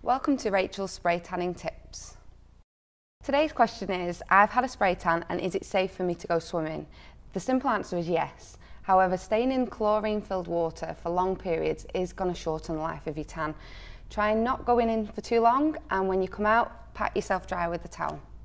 Welcome to Rachel's Spray Tanning Tips. Today's question is, I've had a spray tan and is it safe for me to go swimming? The simple answer is yes. However, staying in chlorine-filled water for long periods is going to shorten the life of your tan. Try not going in for too long, and when you come out, pat yourself dry with a towel.